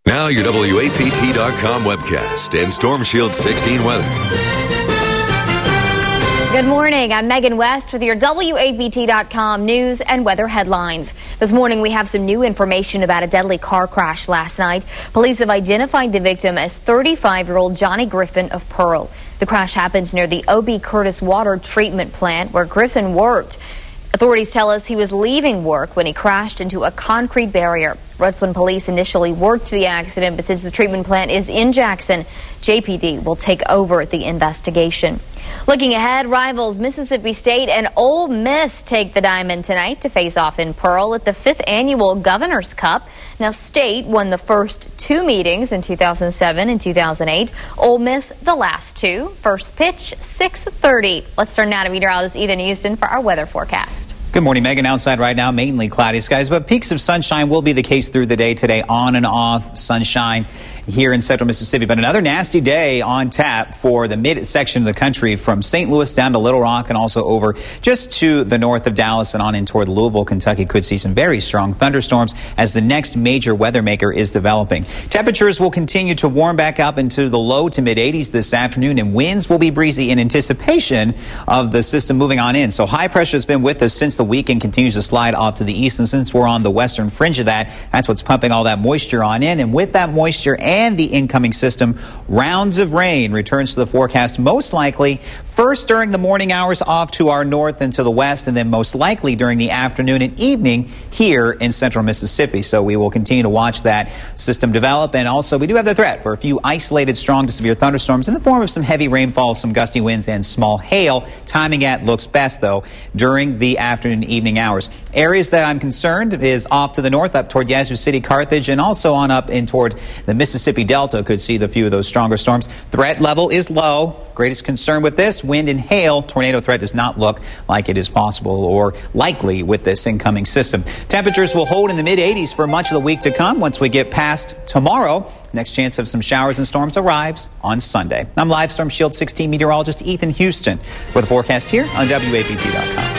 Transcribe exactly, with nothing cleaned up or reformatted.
Now your W A P T dot com webcast and Storm Shield sixteen weather. Good morning. I'm Megan West with your W A P T dot com news and weather headlines. This morning we have some new information about a deadly car crash last night. Police have identified the victim as thirty-five-year-old Johnny Griffin of Pearl. The crash happened near the O B Curtis water treatment plant where Griffin worked. Authorities tell us he was leaving work when he crashed into a concrete barrier. Redlands police initially worked the accident, but since the treatment plant is in Jackson, J P D will take over the investigation. Looking ahead, rivals Mississippi State and Ole Miss take the diamond tonight to face off in Pearl at the fifth annual Governor's Cup. Now, State won the first two meetings in two thousand seven and two thousand eight. Ole Miss the last two. First pitch, six thirty. Let's turn now to meteorologist Ethan Houston for our weather forecast. Good morning, Megan. Outside right now, mainly cloudy skies, but peaks of sunshine will be the case through the day today. On and off sunshine here in central Mississippi, but another nasty day on tap for the mid-section of the country from Saint Louis down to Little Rock and also over just to the north of Dallas and on in toward Louisville, Kentucky. Could see some very strong thunderstorms as the next major weather maker is developing. Temperatures will continue to warm back up into the low to mid eighties this afternoon, and winds will be breezy in anticipation of the system moving on in. So high pressure has been with us since the weekend, continues to slide off to the east, and since we're on the western fringe of that, that's what's pumping all that moisture on in. And with that moisture and the incoming system, rounds of rain returns to the forecast, most likely first during the morning hours off to our north and to the west, and then most likely during the afternoon and evening here in central Mississippi. So we will continue to watch that system develop, and also we do have the threat for a few isolated strong to severe thunderstorms in the form of some heavy rainfall, some gusty winds, and small hail. Timing at looks best, though, during the afternoon and evening hours. Areas that I'm concerned is off to the north up toward Yazoo City, Carthage, and also on up in toward the Mississippi Delta could see the few of those stronger storms. Threat level is low. Greatest concern with this, wind and hail. Tornado threat does not look like it is possible or likely with this incoming system. Temperatures will hold in the mid eighties for much of the week to come. Once we get past tomorrow, next chance of some showers and storms arrives on Sunday. I'm Live Storm Shield sixteen meteorologist Ethan Houston with the forecast here on W A P T dot com.